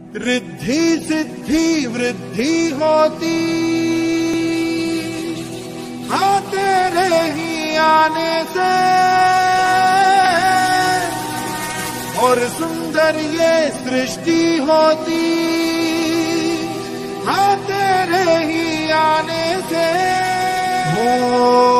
रिद्धि सिद्धि वृद्धि होती हाँ तेरे ही आने से, और सुंदर ये सृष्टि होती हाँ तेरे ही आने से। हो